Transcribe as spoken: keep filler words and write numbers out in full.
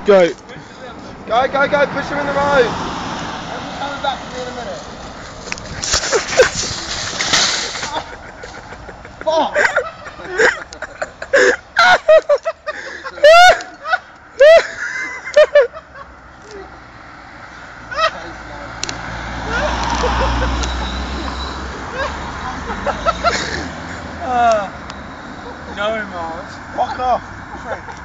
Go. Go, go, go, push him in the road. I'm coming back to me in a minute. Fuck! uh, no, Mars. Fuck off.